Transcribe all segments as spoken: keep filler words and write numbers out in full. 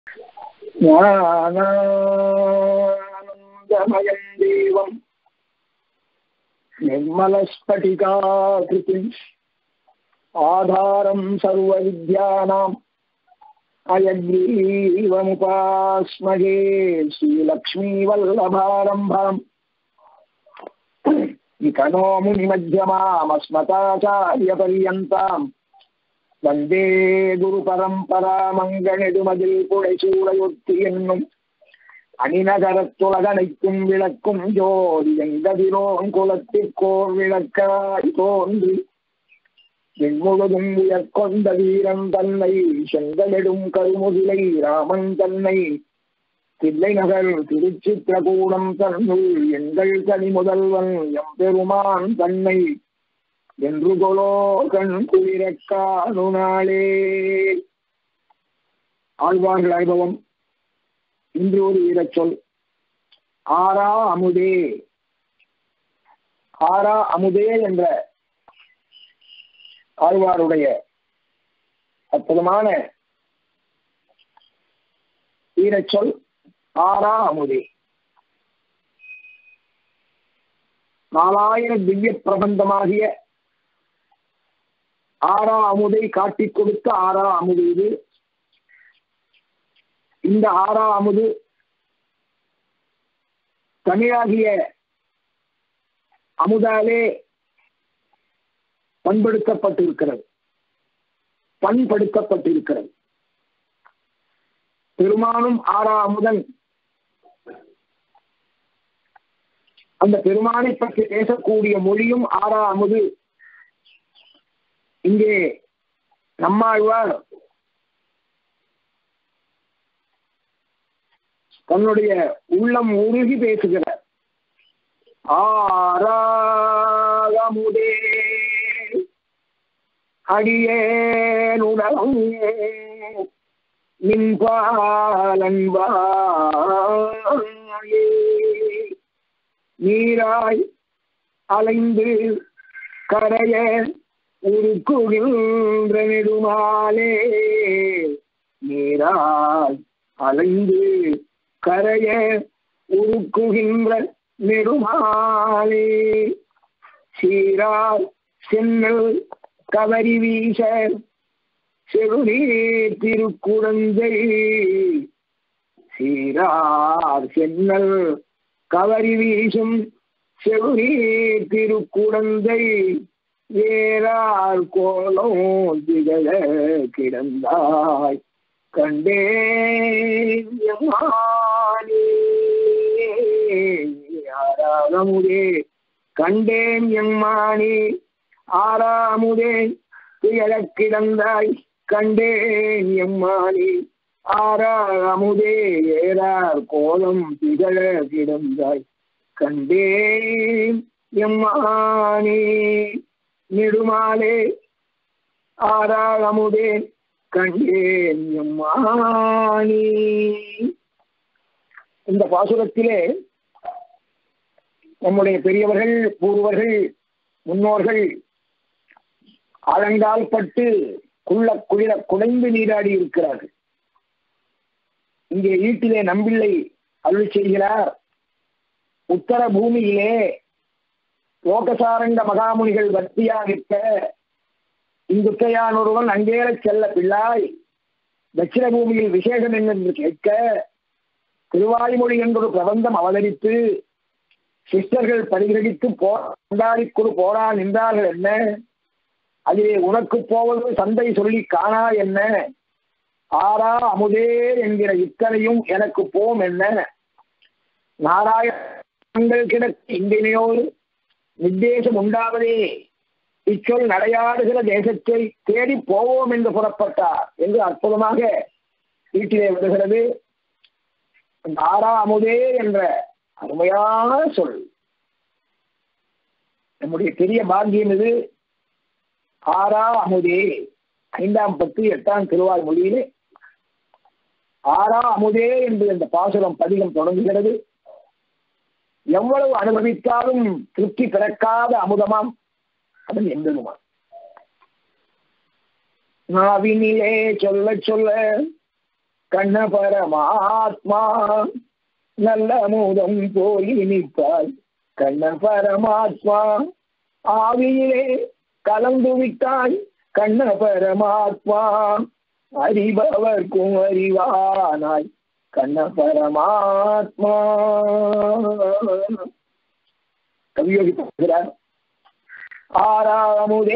ஞானானந்தமயம் தேவம் நிர்மலஸ்படிகாகிருதிம் ஆதாரம் சர்வ வித்யானாம் அயக்ரீவமுபாஸ்மகே ஸ்ரீலக்ஷ்மீ வல்லபாரம்பாம் விகனோ முனிமத்யமாமஸ்மதாச்சார்ய பர்யந்தாம் வந்தே குரு பரம்பரா மங்கநெடுமதில் புடைசூடையொத்தி என்னும் அணிநகரத்துலகனைக்கும் விளக்கும் ஜோதி எங்கதிரோன் குலத்திற்கோர் விளக்காய் தோன்றி என்முழுதும் உயர்கொண்ட வீரன் தன்னை செங்கலெடும் கருமுகிலை ராமன் தன்னை தில்லை நகர் திருச்சித்திரகூடம் தன்னுள் எங்கள் தனி முதல்வன் எம்பெருமான் தன்னை என்று கொலோ கண் குளிரக் காணு நாளே. ஆழ்வார்கள் அனுபவம். இன்று ஒரு வீரச் சொல். ஆரா அமுதே. ஆரா அமுதே என்ற ஆழ்வாருடைய அற்புதமான வீரச் சொல் ஆரா அமுதே. நாலாயிர திவ்ய பிரபந்தமாகிய ஆரா அமுதை காட்டிக் கொடுத்த ஆரா அமுது இது. இந்த ஆரா அமுது தமிழாகிய அமுதாலே பண்படுத்தப்பட்டிருக்கிறது, பண்படுத்தப்பட்டிருக்கிறது. பெருமானும் ஆரா அமுதன். அந்த பெருமானை பற்றி பேசக்கூடிய மொழியும் ஆரா அமுது. இங்கே நம்மாழ்வார் தன்னுடைய உள்ளம் உருகி பேசுகிறார். ஆராமுதே அடியேனுடன் நின்பாலன்பாயே நீராய் அலைந்து கரைய உருக்குகின்ற நெடுமாலே நீராய் அலைந்து கரைய உருக்குகின்ற நெடுமாலே சீரார் சென்னல் கவரி வீச செருநீர் திருக்குடந்தை சீரார் சென்னல் கவரி வீசும் செருநீர் திருக்குடந்தை ஏறார் கோலம் திகழ கிடந்தாய் கண்டேன் ஆறாமுதே கண்டேன் எம்மானே ஆறாமுதே திகழ கிடந்தாய் கண்டேன் எம்மானே ஆறாமுதே ஏறார் கோலம் திகழ கிடந்தாய் கண்டேன் எம்மானே நெடுமாலே ஆறாமுதே கண்டேன் எம்மானே. இந்த பாசுரத்திலே நம்முடைய பெரியவர்கள், பூர்வர்கள், முன்னோர்கள் ஆழங்கால் பட்டு குள்ள குளிர குடைந்து நீராடி இருக்கிறார்கள். இங்கே ஈட்டிலே நம்பிள்ளை அருள் செய்கிறார். உத்தர பூமியிலே லோகசாரங்க மகாமுனிகள் வர்த்தியாகிட்ட இங்குத்தையான் ஒருவன் அங்கேற செல்ல பிள்ளாய் தட்சிண பூமியில் விசேஷம் என்று கேட்க திருவாய்மொழி என்றொரு பிரபந்தம் அவதரித்து சிஷ்டர்கள் பரிகிரகித்து போராடி கொடு போரா நின்றார்கள் என்ன, அதிலே உனக்கு போவது சந்தை சொல்லி காணா என்ன, ஆரா அமுதே என்கிற இத்தனையும் எனக்கு போம் என்ன, நாராயணங்கள் கிடக்கு இங்கினையோடு நிர்தேசம் உண்டாவதே இச்சொல் நடையாடுகிற தேசத்தை தேடி போவோம் என்று புறப்பட்டார் என்று அற்புதமாக வீட்டிலே வருகிறது. ஆரா அமுதே என்ற அருமையான சொல் நம்முடைய பெரிய பாக்கியம் இது. ஆரா அமுதே ஐந்தாம் பத்து எட்டாம் திருவாய் மொழியிலே ஆரா அமுதே என்று இந்த பாசுரம் பதிகம் தொடங்குகிறது. எவ்வளவு அனுபவித்தாலும் திருப்தி பிறக்காத அமுதமாம் அதன் எந்தெருமான். நாவினிலே சொல்ல சொல்ல கண்ண பரமாத்மா நல்ல மூதம் போய் நிற்பாய் கண்ண பரமாத்மா ஆவியிலே கலந்து விட்டாய் கண்ண பரமாத்மா அறிபவர்க்கும் அறிவானாய் கண்ண பரமாத்மா. கவியோகி பேசுகிறார், ஆறாமுதே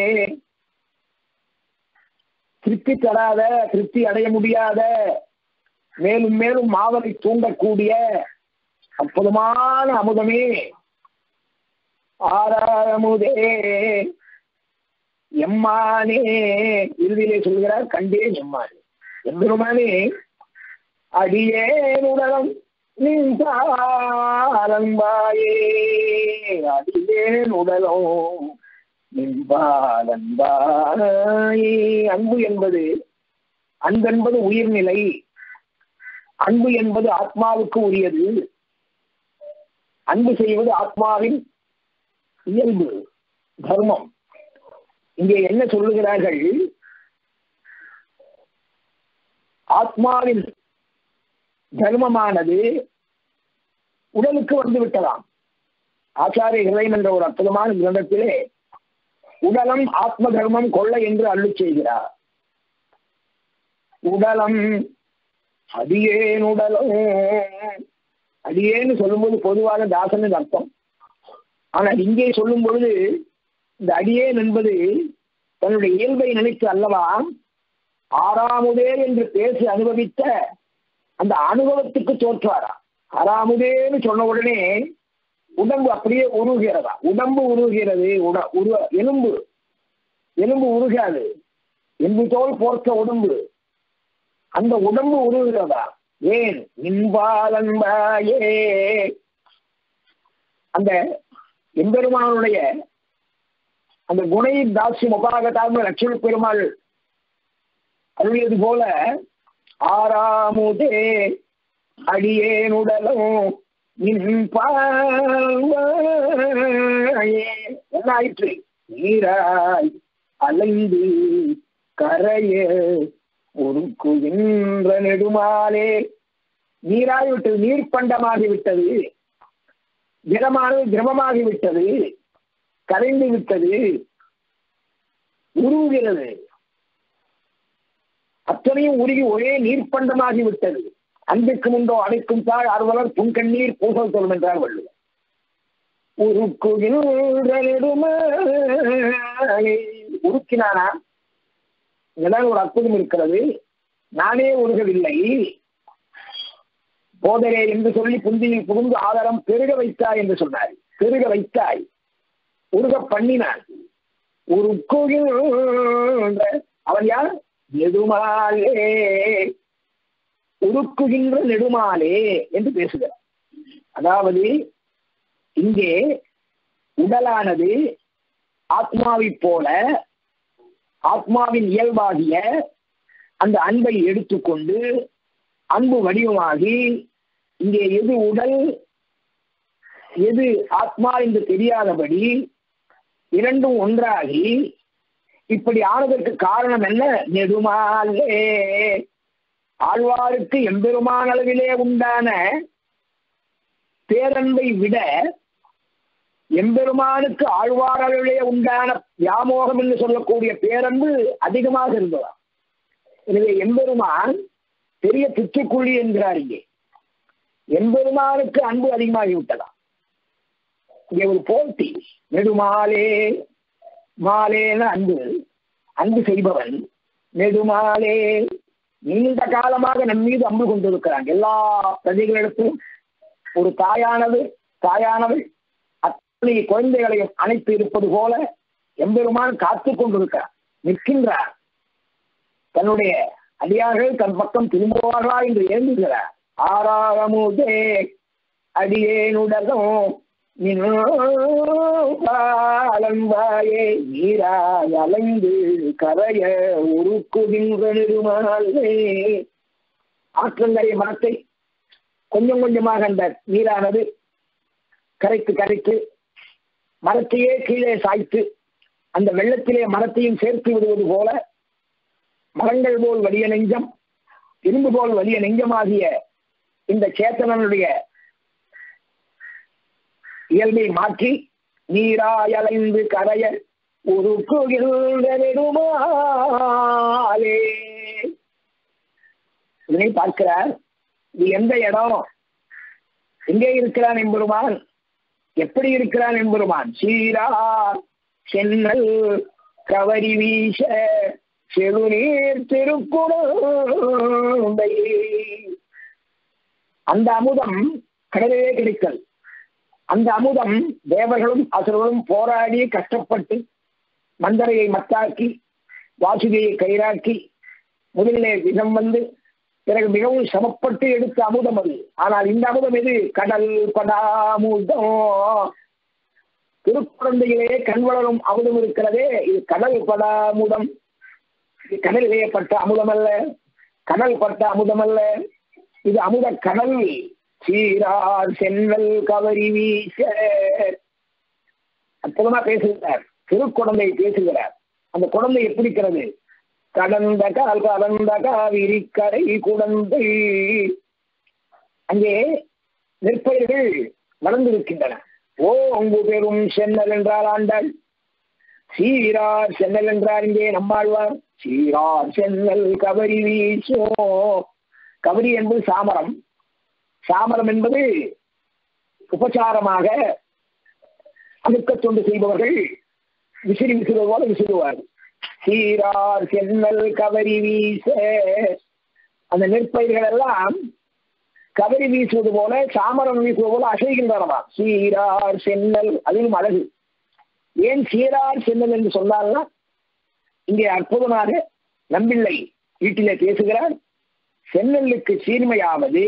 திருப்தி தராத, திருப்தி அடைய முடியாத, மேலும் மேலும் மாவலை தூண்டக்கூடிய அற்புதமான அமுதமே, ஆறாமுதே எம்மானே, இறுதியிலே சொல்கிறார் கண்டேன் எம்மானே, எம்பெருமானே அடியேனுடலம் நின்பாலன்பாயே, அடியேனுடலோ நின்பாலன்பாயே. அன்பு என்பது அன்பென்பது உயிர்நிலை, அன்பு என்பது ஆத்மாவுக்கு உரியது, அன்பு செய்வது ஆத்மாவின் இயல்பு தர்மம். இங்கே என்ன சொல்லுகிறார்கள், ஆத்மாவின் தர்மமானது உடலுக்கு வந்து விட்டதாம். ஆச்சாரிய ஹிருதயம் என்ற ஒரு அற்புதமான கிரந்தத்திலே உடலம் ஆத்ம தர்மம் கொள்ள என்று அருளி செய்கிறார். உடலம் அடியேன் உடலும், அடியேன்னு சொல்லும்போது பொதுவாக தாசன் அர்த்தம். ஆனால் இங்கே சொல்லும் பொழுது இந்த அடியேன் என்பது தன்னுடைய இயல்பை நினைத்து அல்லவா ஆறாமுதே என்று பேசி அனுபவித்த அந்த அனுபவத்துக்கு தோற்றாரா. ஆறாமுதேன்னு சொன்ன உடனே உடம்பு அப்படியே உருகிறதா, உடம்பு உருகிறது, உட உரு எலும்பு எலும்பு உருகாது, எலும்பு தோல் போர்த்த உடம்பு, அந்த உடம்பு உருகிறதா. ஏன் நின்பாலன்பாயே, அந்த எம்பெருமானுடைய அந்த குணை தாசியம் உபாகதார்ம லட்சுமி பெருமாள் அருளியது போல ஆறாமுதே அடியேனுடலும் என்ன ஆயிற்று, நீராய் அலைந்து கரைய ஒருக்குகின்ற நெடுமாலே, நீராய் விட்டது, நீர்ப்பண்டமாகி விட்டது, ஜலமானது திரவமாகி விட்டது, கரைந்து விட்டது, உருவுகிறது, அத்தனையும் உருகி ஒரே நீர்ப்பண்டமாகி விட்டது. அன்பிற்கு முன்போ அடைக்கும் தாழ் அறுவலர் புன்கண்ணீர் பூசல் சொல்லும் என்றார் வள்ளுவர். உருக்கினானா, இங்கதான் ஒரு அற்புதம் இருக்கிறது. நானே உருகவில்லை, போதரே என்று சொல்லி புந்தியில் புகுந்து ஆதாரம் பெருக வைத்தாய் என்று சொன்னார். பெருக வைத்தாய், உருக பண்ணினான். உருக்குகின்ற அவன் யார், நெடுமாலே, உருக்குகின்ற நெடுமாலே என்று பேசுகிறார். அதாவது இங்கே உடலானது ஆத்மாவை போல ஆத்மாவின் இயல்பாகிய அந்த அன்பை எடுத்துக்கொண்டு அன்பு வடிவமாகி, இங்கே எது உடல் எது ஆத்மா என்று தெரியாதபடி இரண்டும் ஒன்றாகி இப்படி ஆனதற்கு காரணம் என்ன, நெடுமாலே, ஆழ்வாருக்கு எம்பெருமான அளவிலே உண்டான பேரன்பை விட எம்பெருமானுக்கு ஆழ்வார் அளவிலே உண்டான வியாமோகம் என்று சொல்லக்கூடிய பேரன்பு அதிகமாக இருந்ததாம். எனவே எம்பெருமான் பெரிய பிச்சுக்குள்ளி என்கிறார். இங்கே எம்பெருமானுக்கு அன்பு அதிகமாகிவிட்டதாம். இங்கே ஒரு போட்டி, நெடுமாலே, மாலேன அன்பு, அன்பு செய்பவன் நெடுமாலே, நீண்ட காலமாக நம் மீது அன்பு கொண்டிருக்கிறாங்க. எல்லா பிரஜைகளிடத்தும் ஒரு தாயானது தாயானவள் அத்தனை குழந்தைகளையும் அணைத்து இருப்பது போல எம்பெருமான் காத்து கொண்டிருக்கிறார், நிற்கின்றார். தன்னுடைய அடியார்கள் தன் பக்கம் திரும்புவார்களா என்று ஏந்துகிறார். ஆறாமுதே அடியேனுடலும் நின்பாலன்பாயே, நீராய் அலைந்து கரைய உருக்குகின்ற நெடுமாலே. ஆற்றங்கரை மரத்தை கொஞ்சம் கொஞ்சமாக அந்த நீரானது கரைத்து கரைத்து மரத்தையே கீழே சாய்த்து அந்த வெள்ளத்திலே மரத்தையும் சேர்த்து விடுவது போல, மரங்கள் போல் வலிய நெஞ்சம் இரும்பு போல் வலிய நெஞ்சமாகிய இந்த சேத்தனனுடைய இயல்பை மாற்றி நீராயலைந்து கரைய உருக்குகின்ற நெடுமாலே இதனை பார்க்கிறார். இது எந்த இடம்? எங்கே இருக்கிறான் எம்பெருமான்? எப்படி இருக்கிறான் எம்பெருமான்? சீரார் சென்னல் கவரி வீச செழுநீர் திருக்குடந்தை. அந்த அமுதம் கடலிலே கிடைக்கல். அந்த அமுதம் தேவர்களும் அசுரர்களும் போராடி கஷ்டப்பட்டு மந்தரையை மத்தாக்கி வாசுகியை கயிறாக்கி முதலிலே விஷம் வந்து பிறகு மிகவும் சமப்பட்டு எடுத்த அமுதம் அது. ஆனால் இந்த அமுதம் எது? கடல் படாமுதம். திருக்குழந்தையிலே கண் வளரும் அமுதம் இருக்கிறதே, இது கடல் படாமுதம். இது கடலிலே பட்ட அமுதம் அல்ல, கடல் பட்ட அமுதம் அல்ல, இது அமுத கடல். சீரார் சென்னல் கவரி வீச. அற்புதமா பேசுகிறார், திருக்குழந்தை பேசுகிறார். அந்த குழந்தை எப்படி இருக்கிறது? கடந்த கால் கலந்த காவிரி கரை குழந்தை. அங்கே நெற்பயிர்கள் வளர்ந்திருக்கின்றன. ஓ அங்கு பெரும் சென்னல் என்றார் ஆண்டாள். சீரார் சென்னல் என்றார் இங்கே நம்மாழ்வார். சீரார் சென்னல் கவரி வீசோ. கவரி என்பது சாமரம். சாமரம் என்பது உபச்சாரமாக அமுக்க தொண்டு செய்பவர்கள் விசிறி விசிறுவது போல விசிறுவார்கள். சீரார் சென்னல் கவரி வீச. அந்த நெற்பயிர்கள் எல்லாம் கவரி வீசுவது போல சாமரம் வீசுவது போல அசைகின்றனவா. சீரார் சென்னல், அதிலும் அழகு. ஏன் சீரார் சென்னல் என்று சொன்னால்னா, இங்கே அற்புதமாக நம்பிள்ளை வீட்டிலே பேசுகிறார். சென்னலுக்கு சீர்மையாவது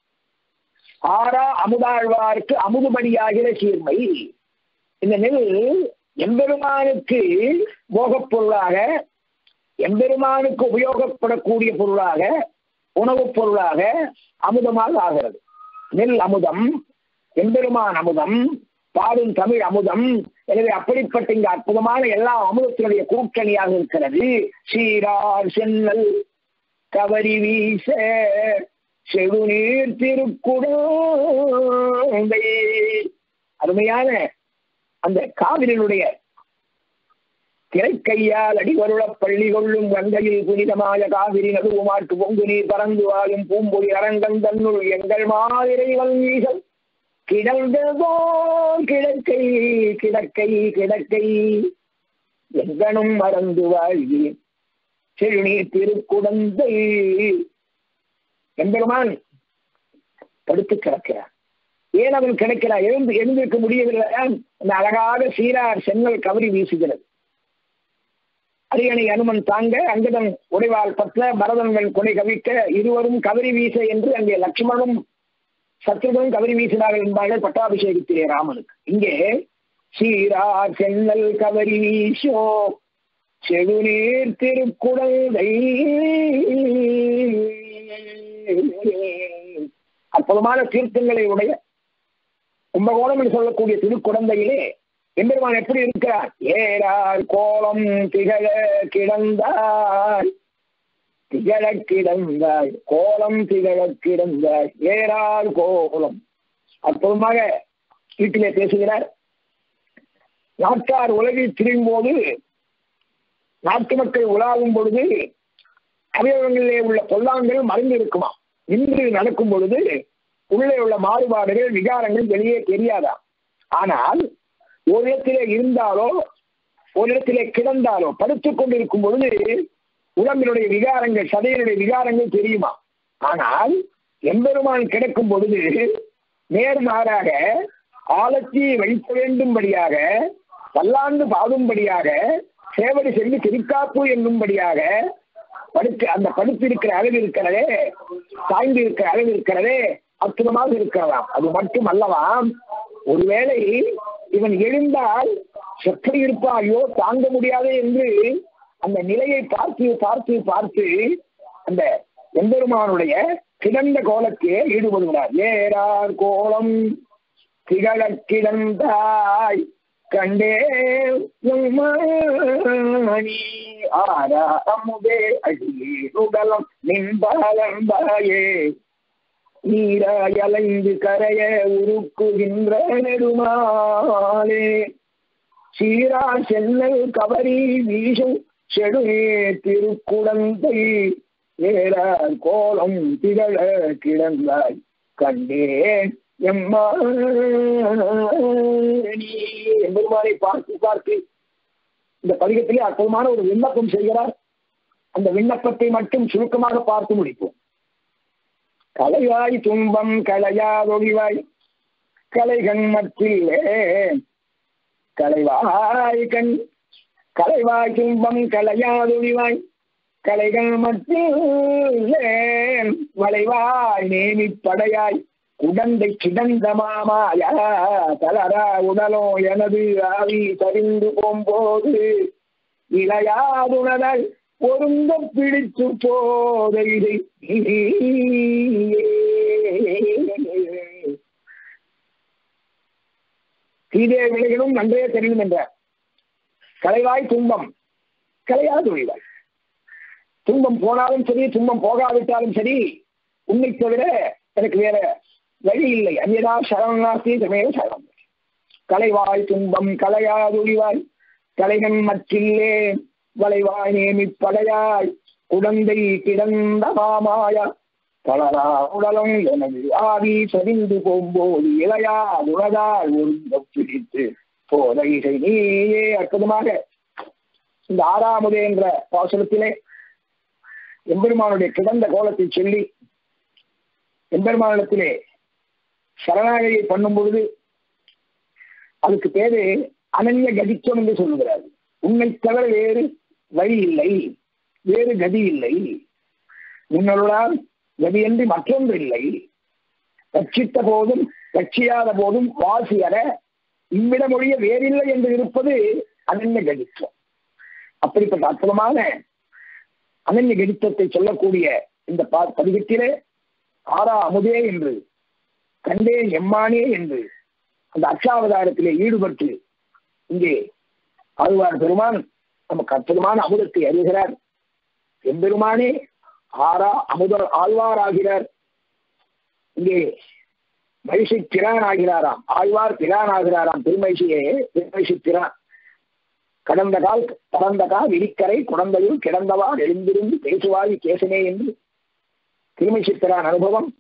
ஆரா அமுதாழ்வாருக்கு அமுதுபடியாகிற சீர்மை. இந்த நெல் எம்பெருமானுக்கு போகப் பொருளாக, எம்பெருமானுக்கு உபயோகப்படக்கூடிய பொருளாக, உணவுப் பொருளாக அமுதமாக ஆகிறது. நெல் அமுதம், எம்பெருமான் அமுதம், பாடும் தமிழ் அமுதம். எனவே அப்படிப்பட்ட இங்க அற்புதமான எல்லா அமுதத்தினுடைய கூட்டணியாக இருக்கிறது. சீரார் சென்னல் கவரி வீச செழுநீர் திருக்குடந்தை. அருமையான அந்த காவிரியினுடைய திரைக்கையால் அடிவருள பள்ளி கொள்ளும் கங்கையில் புனிதமாய காவிரி நடுவுமாட்டு பொங்கு நீர் பறந்து வாழும் பூம்பொழி அரங்கன் தன்னுள் எங்கள் மாதிரி வங்கீகள் கிடந்ததோ கிடக்கை கிடக்கை கிடக்கை எங்கனும் மறந்து வாழ்வி செழுநீர் திருக்குடந்தை. எம்பெருமான் படுத்து கிடக்கிறார். ஏன் அவன் கிடைக்கிறார்? எழுந்து எழுந்திருக்க முடியவில்லை. அந்த அழகாக சீரார் சென்னல் கவரி வீசுகிறது. அரியணை அனுமன் தாங்க, அங்கதன் உடைவாள் பற்ற, பரதன்கள் கொடை கவிக்க, இருவரும் கவரி வீச என்று அங்கே லட்சுமணனும் சத்ருகனும் கவரி வீசினார்கள் என்பார்கள் பட்டாபிஷேகத்திலே ராமனுக்கு. இங்கே சீரார் சென்னல் கவரி வீசோ செழுநீர் திருக்குடந்தை. அற்புதமான தீர்த்தங்களை உடைய கும்பகோணம் என்று சொல்லக்கூடிய திருக்குடந்தையிலே எம்பெருமான் எப்படி இருக்கிறார்? ஏறார் கோலம் திகழ கிடந்தாய், திகழ கிடந்தாய், கோலம் திகழ கிடந்தாய், ஏறார் கோலம். அற்புதமாக வீட்டிலே பேசுகிறார். நாட்டார் உலகில் திரியும் போது, நாட்டு மக்கள் உலாவும் பொழுது அவயவங்களிலே உள்ள பொல்லாங்கள் மறைந்து இருக்குமா. இன்று நடக்கும் பொழுது உள்ளே உள்ள மாறுபாடுகள் விகாரங்கள் வெளியே தெரியாதா. ஆனால் ஒரு இடத்திலே இருந்தாலோ ஒரு இடத்திலே கிடந்தாலோ படுத்துக் கொண்டிருக்கும் பொழுது உடம்பினுடைய விகாரங்கள், சதையினுடைய விகாரங்கள் தெரியுமா. ஆனால் எம்பெருமான் கிடக்கும் பொழுது நேர்மாறாக ஆலத்தியை வைக்க வேண்டும்படியாக, பல்லாண்டு பாதும்படியாக, சேவடி சென்று திருக்காப்பு என்னும்படியாக படுத்து அந்த படுத்திருக்கிற அளவு இருக்கிறதே, சாய்ந்து இருக்கிற அளவு இருக்கிறதே அற்புதமாக இருக்கிறதாம். அது மட்டும் அல்லவாம், ஒருவேளை இவன் எழுந்தால் எப்படி இருப்பான், ஐயோ தாங்க முடியாது என்று அந்த நிலையை பார்த்து பார்த்து பார்த்து அந்த எம்பெருமானுடைய கிடந்த கோலத்தையே ஈடுபடுகிறார். ஏறார் கோலம் திகழ கிடந்தாய் கண்டே மணி ஆரா அமுதே அடியே உடலம் நின்பாலம்பாயே நீராயலைந்து கரைய உருக்குகின்ற நெடுமாலே சீரா சென்னல் கவரி வீசும் செடுவே திருக்குடந்தை வேறார் கோலம் திகழ கிடந்தாய் கண்டே எம்மானி எம்பெருமானை பார்த்து பார்த்து இந்த பதிகத்திலே அற்புதமான ஒரு விண்ணப்பம் செய்கிறார். அந்த விண்ணப்பத்தை மட்டும் சுருக்கமாக பார்த்து முடிப்போம். கலைவாய் துன்பம் கலையாதொழிவாய் கலைகண் மற்றிலே கலைவாய் கண் கலைவாய் துன்பம் கலையாதொழிவாய் கலைகள் மற்றிலே வளைவாய் நேமி படையாய் குடந்தை கிடந்த மாமாயா தளரா உடலோ எனது ஆவி சரிந்து போம்போது இளையாதுணரால் பொருந்த பிடித்து போதை தீதே விலைகளும் நன்றே தெரியும் என்ற கலைவாய் துன்பம் கலையாது ஒழிவாய். துன்பம் போனாலும் சரி துன்பம் போகாவிட்டாலும் சரி உன்னை தவிர எனக்கு வேற வழி இல்லை. அந்நியதா சரணாசி சமேத சரணம். கலைவாய் துன்பம் கலையாது ஒழிவாய் கலைகன் மற்றில்லே வளைவாய் நேமி படையாய் குடந்தை கிடந்த மாமாயா தளரா உடலும் எனது ஆவி சரிந்து போம்போது இளையா உலகால் ஒருங்க பிடித்து போதை நீயே. அற்புதமாக இந்த ஆறாமதே என்ற பாசனத்திலே எம்பெருமானுடைய கிடந்த கோலத்தை சொல்லி எம்பெருமானிடத்திலே சரணாகதியை பண்ணும் பொழுது அதுக்கு பேரு அனன்ய கதித்துவம் என்று சொல்லுகிறார். உன்னை தவிர வேறு வழி இல்லை, வேறு கதி இல்லை, உன்னருளால் கதியன்றி மற்றொன்று இல்லை. ரட்சித்த போதும் ரட்சியாத போதும் வாசி அற இவ்விடமொழிய வேறில்லை என்று இருப்பது அனன்ய கதித்துவம். அப்படிப்பட்ட அற்புதமான அனன்ய கதித்துவத்தை சொல்லக்கூடிய இந்த பதிகத்திலே ஆரா அமுதே என்று கண்டே எம்மானே என்று அந்த அச்சாவதாரத்திலே ஈடுபட்டு இங்கே ஆழ்வார் பெருமான் நமக்கு அற்புதமான அமுதத்தை அறிகிறார். எம்பெருமானே ஆரா அமுத ஆழ்வார் ஆகிறார். இங்கே மகிழ்ச்சி திரான் ஆகிறாராம், ஆழ்வார் திரான் ஆகிறாராம். திருமகிழ்ச்சியே திருமகிழ்ச்சி திரான். கடந்த கால் பறந்த கால் இடிக்கரை குழந்தையில் கிடந்தவா எழுந்திருந்து பேசுவாய் கேசனே என்று திருமகிழ்ச்சி திரான் அனுபவம்.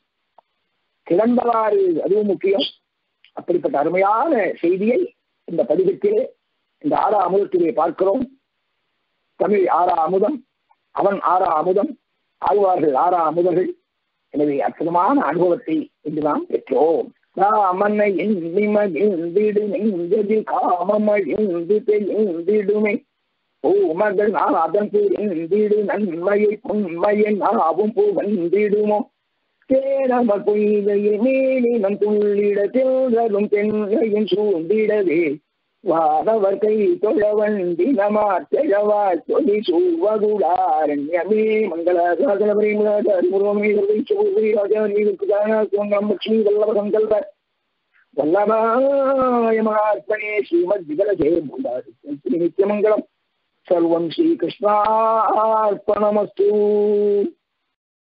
கிடந்தவாறு அதுவும் முக்கியம். அப்படிப்பட்ட அருமையான செய்தியை இந்த பதிகத்திலே இந்த ஆறா அமுதத்திலே பார்க்கிறோம். தமிழ் ஆறா அமுதம், அவன் ஆறா அமுதம், ஆழ்வார்கள் ஆறா அமுதர்கள். எனவே அற்புதமான அனுபவத்தை இன்று நாம் பெற்றோம். ராமனை எண்ணிமகிழ்ந்திடு காமமழிந்திடுமே ஓ மகள் அதன் புரிந்திடு நன்மையை பொன்மையை நாவும் புகழ்ந்திடுமோ தேனம பொய்கையில் மேலினம் துள்ளிட தில்களும் பெண்ணையும் சூழ்ந்திடவே வானவர் கை தொழவண்டி நமாத்தழவா சொல்லி சூவகுடாரண்யமே மங்கள வல்லபாயமார்ப்பணே ஸ்ரீமத் விகலஜே நித்தியமங்கலம். சர்வம் ஸ்ரீகிருஷ்ணார்ப்பணமஸ்து.